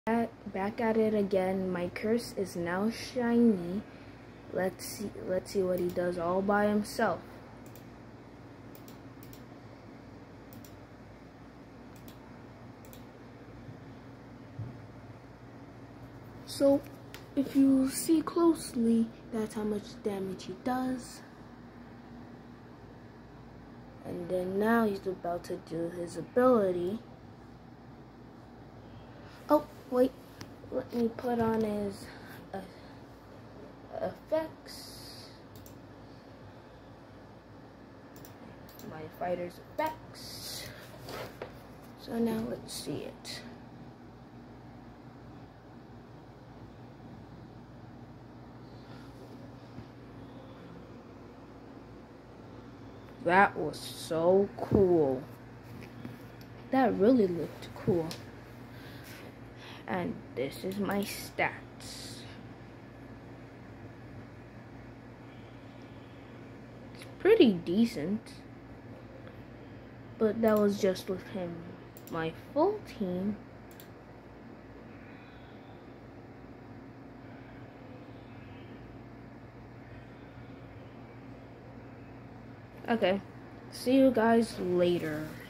Back at it again. My curse is now shiny. Let's see what he does all by himself. So if you see closely, that's how much damage he does. And then now he's about to do his ability. Oh, wait. Let me put on his effects. My fighter's effects. So now let's see it. That was so cool. That really looked cool. And this is my stats. It's pretty decent. But that was just with him. My full team. Okay. See you guys later.